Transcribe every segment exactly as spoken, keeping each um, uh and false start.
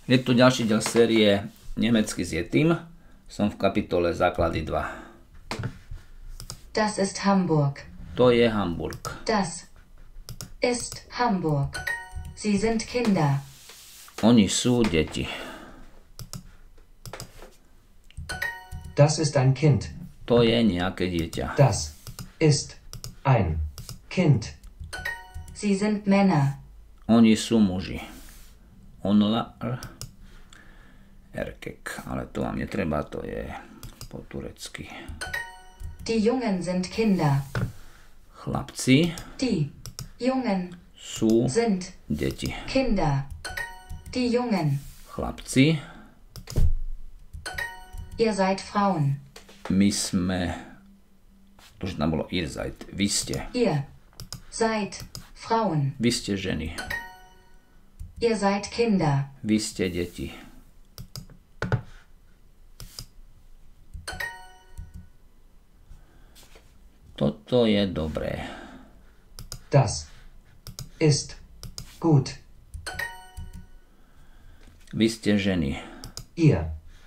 Je tu ďalší diel série Nemecky s Yetim. Som v kapitole Základy dva. Das ist Hamburg. To je Hamburg. Das ist Hamburg. Sie sind Kinder. Oni sú deti. Das ist ein Kind. To je nejaké dieťa. Das ist ein Kind. Sie sind Männer. Oni sú muži. Onlar erkek. Ale to vám netreba, to je po turecky. Die Jungen sind Kinder. Chlapci Die Jungen sú sind deti. Kinder. Die Jungen. Chlapci, Ihr seid Frauen. my sme, to už tam bolo ihr seid, vy ste, Ihr seid Frauen. vy ste ženy, Ihr seid Kinder. vy ste deti. Toto je dobré. Das ist gut. Vy ste ženy. Ihr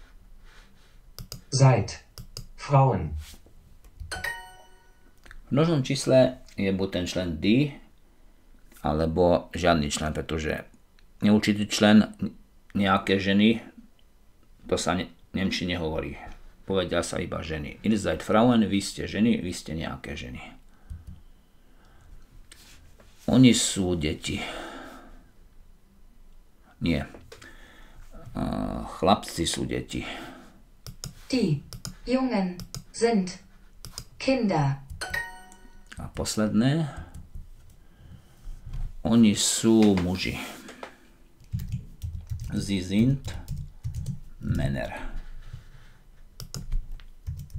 seid Frauen. V množnom čísle je buď ten člen die, alebo žiadny člen, pretože neurčitý člen nejaké ženy, to sa ne, nemčine hovorí. Povedia sa iba ženy. Ihr seid Frauen, vy ste ženy, vy ste nejaké ženy. Oni sú deti. Nie. Uh, chlapci sú deti. Die Jungen sind Kinder. A posledné. Oni sú muži. Sie sind Männer.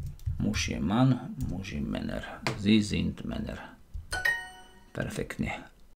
Muž je Mann, muž je Männer. Sie sind Männer. Perfektne.